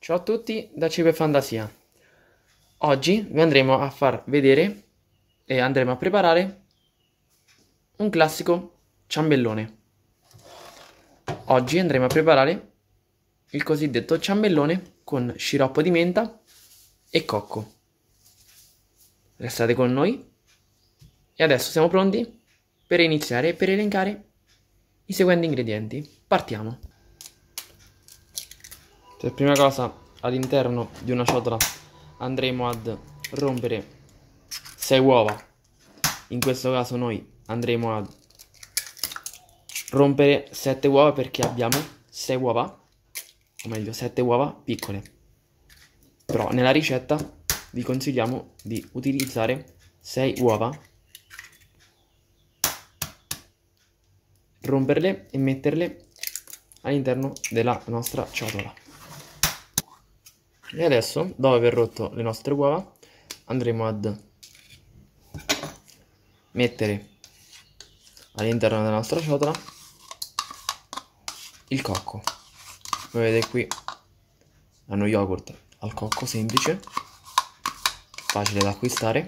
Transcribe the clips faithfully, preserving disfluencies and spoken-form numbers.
Ciao a tutti da Cibo e Fantasia. Oggi vi andremo a far vedere e andremo a preparare un classico ciambellone. Oggi andremo a preparare il cosiddetto ciambellone con sciroppo di menta e cocco. Restate con noi e adesso siamo pronti per iniziare e per elencare i seguenti ingredienti. Partiamo. Per prima cosa, all'interno di una ciotola andremo ad rompere sei uova. In questo caso noi andremo a rompere sette uova perché abbiamo sei uova, o meglio sette uova piccole. Però nella ricetta vi consigliamo di utilizzare sei uova, romperle e metterle all'interno della nostra ciotola. E adesso, dopo aver rotto le nostre uova, andremo ad mettere all'interno della nostra ciotola il cocco. Come vedete qui è uno yogurt al cocco semplice, facile da acquistare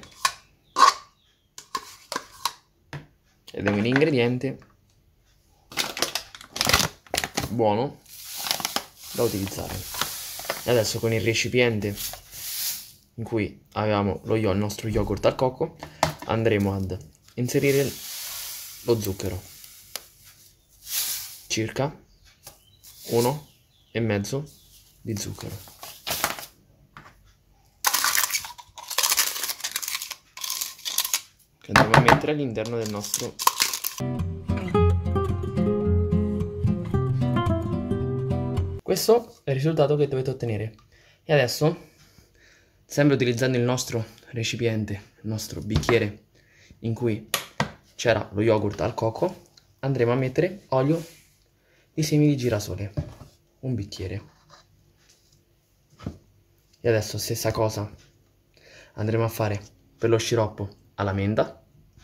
ed è un ingrediente buono da utilizzare. E adesso con il recipiente in cui avevamo lo il nostro yogurt al cocco andremo ad inserire lo zucchero, circa uno e mezzo di zucchero. Che andremo a mettere all'interno del nostro Questo è il risultato che dovete ottenere. E adesso, sempre utilizzando il nostro recipiente, il nostro bicchiere in cui c'era lo yogurt al cocco, andremo a mettere olio di semi di girasole, un bicchiere. E adesso stessa cosa andremo a fare per lo sciroppo alla menta.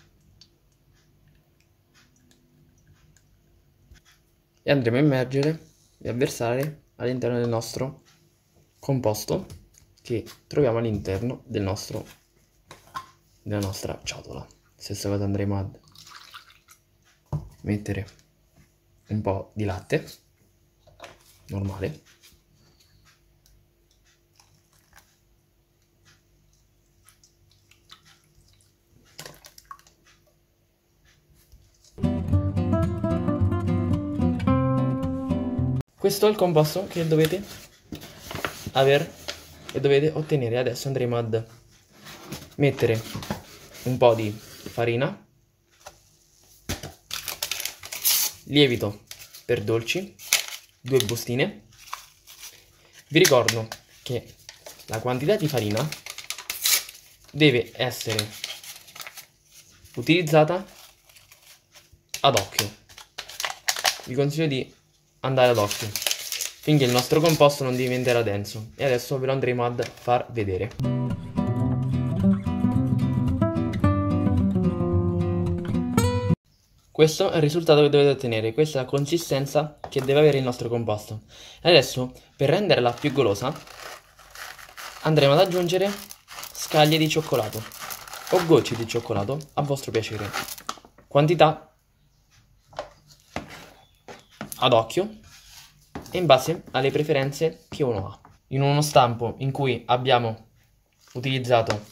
E andremo a immergere e a versare all'interno del nostro composto che troviamo all'interno del nostro della nostra ciotola. Stessa cosa, andremo ad mettere un po' di latte normale, questo è il composto che dovete aver e dovete ottenere. Adesso andremo ad mettere un po' di farina, lievito per dolci, due bustine. Vi ricordo che la quantità di farina deve essere utilizzata ad occhio. Vi consiglio di andare ad occhio finché il nostro composto non diventerà denso. E adesso ve lo andremo ad far vedere. Questo è il risultato che dovete ottenere. Questa è la consistenza che deve avere il nostro composto. E adesso, per renderla più golosa, andremo ad aggiungere scaglie di cioccolato o gocce di cioccolato a vostro piacere. Quantità ad occhio e in base alle preferenze che uno ha. In uno stampo in cui abbiamo utilizzato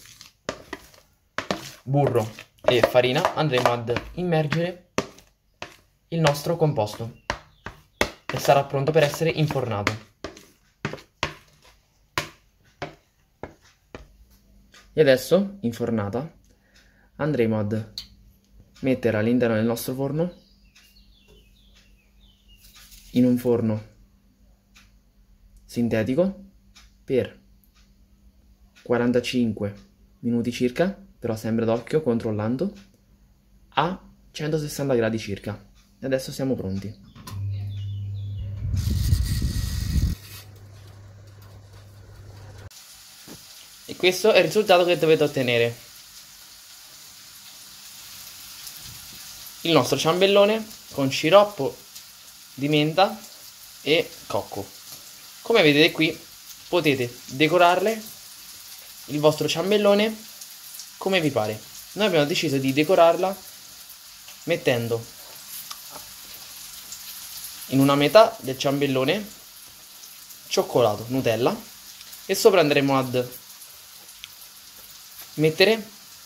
burro e farina andremo ad immergere il nostro composto e sarà pronto per essere infornato. E adesso, infornata, andremo ad mettere all'interno del nostro forno, in un forno sintetico, per quarantacinque minuti circa, però sempre d'occhio, controllando, a centosessanta gradi circa. E adesso siamo pronti. E questo è il risultato che dovete ottenere. Il nostro ciambellone con sciroppo di menta e cocco. Come vedete qui potete decorarle il vostro ciambellone come vi pare. Noi abbiamo deciso di decorarla mettendo in una metà del ciambellone cioccolato, Nutella, e sopra andremo ad mettere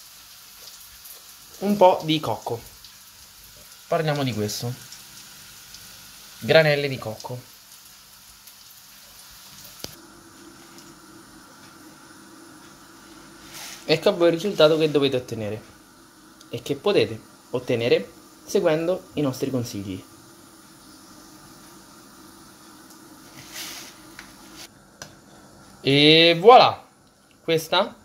un po' di cocco. Parliamo di questo. Granelle di cocco. Ecco a voi il risultato che dovete ottenere e che potete ottenere seguendo i nostri consigli. E voilà! Questa,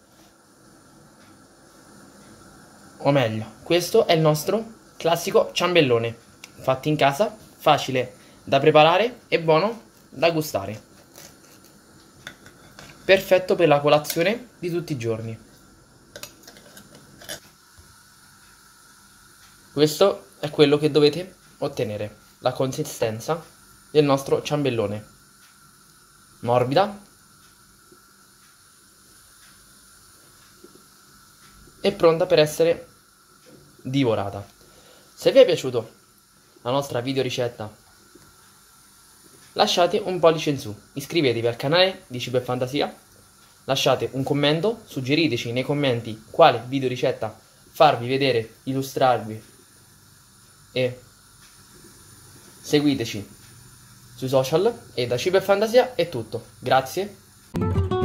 o meglio, questo è il nostro classico ciambellone, fatto in casa, facile da preparare e buono da gustare. Perfetto per la colazione di tutti i giorni. Questo è quello che dovete ottenere, la consistenza del nostro ciambellone. Morbida e pronta per essere divorata. Se vi è piaciuto la nostra video ricetta, lasciate un pollice in su, iscrivetevi al canale di Cibo e Fantasia, lasciate un commento, suggeriteci nei commenti quale video ricetta farvi vedere, illustrarvi, e seguiteci sui social. E da Cibo e Fantasia è tutto, grazie.